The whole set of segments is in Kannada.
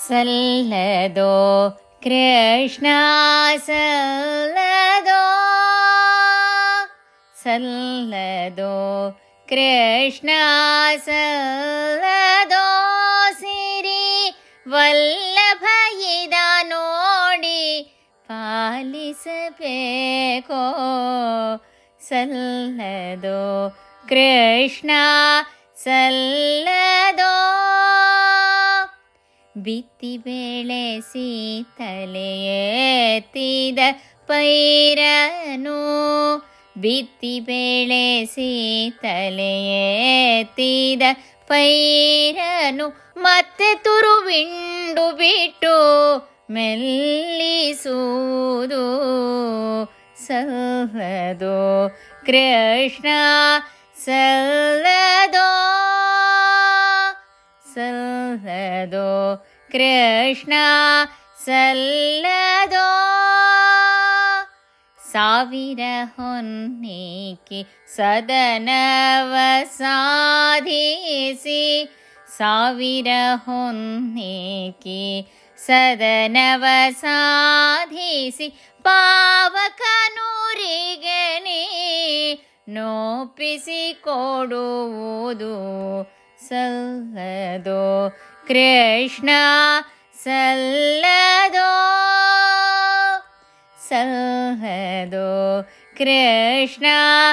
ಸಲ್ಲದೋ ಕೃಷ್ಣ ಸಲ್ಲದೋ, ಸಲ್ಲದೋ ಕೃಷ್ಣ ಸಲ್ಲದೋ, ಸಿರಿ ವಲ್ಲಭ ಇದ ನೋಡಿ ಪಾಲಿಸಬೇಕೋ. ಸಲ್ಲದೋ ಕೃಷ್ಣ ಸಲ್ಲದೋ, ಬಿತ್ತಿ ಬೆಳೆಸಿ ತಲೆ ಎತ್ತಿದ ಪೈರನು, ಬಿತ್ತಿ ಬೆಳೆಸಿ ತಲೆ ಎತ್ತಿದ ಪೈರನು, ಮತ್ತೆ ತುರುವಿಂಡು ಬಿಟ್ಟು ಮೆಲ್ಲಿಸುವುದು. ಸಲ್ಲದೋ ಕೃಷ್ಣ ಸಲ್ಲದೋ, ಸಲ್ಲದೋ ಕೃಷ್ಣ ಸಲ್ಲದೋ, ಸಾವಿರ ಹೊನ್ನಿಕ್ಕಿ ಸದನವ ಸಾಧಿಸಿ, ಸಾವಿರ ಹೊನ್ನಿಕ್ಕಿ ಸದನವ ಸಾಧಿಸಿ, ಪಾವಕನೂರಿಗೆ ನೀ ನೋಪಿಸಿ ಕೊಡುವುದು. ಸಲ್ಲದೋ ಕೃಷ್ಣ ಸಲ್ಲದೋ, ಸಲ್ಲದೋ ಕೃಷ್ಣ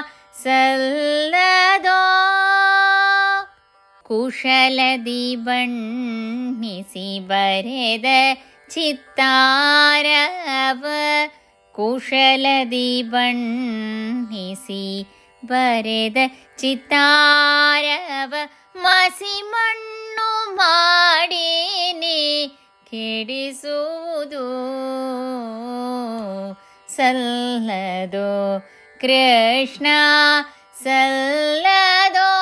ಸಲ್ಲದೋ, ಕುಶಲದಿ ಬಣ್ಣಿಸಿ ಬರೆದ ಚಿತ್ತಾರವ, ಕುಶಲದಿ ಬಣ್ಣಿಸಿ ಬರೆದ ಚಿತ್ತಾರವ, ಮಸಿ ಮಣ್ಣು ಮಾಡಿನಿ ಕೆಡಿಸುವುದು. ಸಲ್ಲದೋ ಕೃಷ್ಣ ಸಲ್ಲದೋ,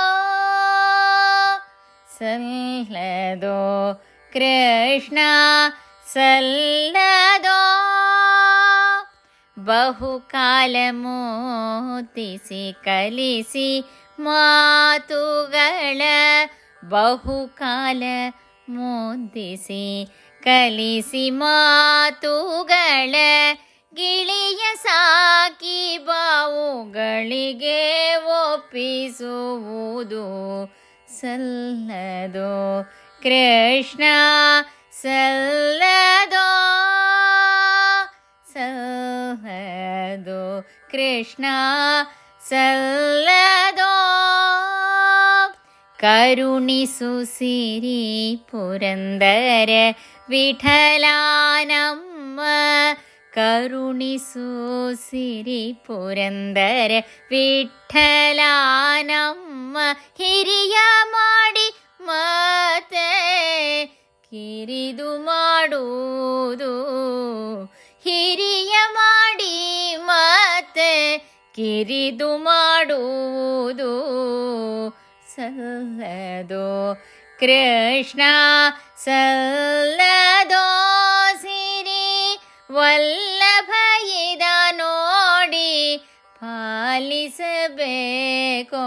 ಸಲ್ಲದೋ ಕೃಷ್ಣ ಸಲ್ಲದೋ, ಬಹುಕಾಲ ಮೋದಿಸಿ ಕಲಿಸಿ ಮಾತುಗಳ, ಬಹುಕಾಲ ಮೋದಿಸಿ ಕಲಿಸಿ ಮಾತುಗಳ, ಗಿಳಿಯ ಸಾಕಿ ಬಾವುಗಳಿಗೆ ಒಪ್ಪಿಸುವುದು. ಸಲ್ಲದೋ ಕೃಷ್ಣ ಸಲ್ಲದೋ, ಸಲ್ಲದೋ ಕೃಷ್ಣ ಸಲ್ಲದೋ, ಕರುಣಿಸು ಸಿರಿ ಪುರಂದರ ವಿಠಲಾನಮ್ಮ, ಕರುಣಿಸು ಸಿರಿ ಪುರಂದರ ವಿಠಲಾನಮ್ಮ, ಹಿರಿಯ ಮಾಡಿ ಮತ್ತೆ ಕಿರಿದು ಮಾಡುವುದು. ಹಿರಿಯ ಮಾಡಿ ಮತ್ತೆ ಕಿರಿದು ಮಾಡುವುದು. ಸಲ್ಲದೋ ಕೃಷ್ಣ ಸಲ್ಲದೋ, ಸಿರಿ ವಲ್ಲಭ ಇದ ನೋಡಿ ಪಾಲಿಸಬೇಕೋ.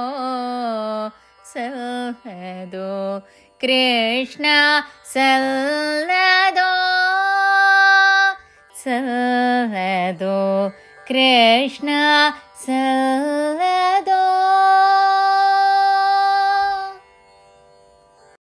ಸಲ್ಲದೋ ಕೃಷ್ಣ ಸಲ್ಲದೋ, ಸಲ್ಲದೋ ಕೃಷ್ಣ ಸಲ್ಲದೋ.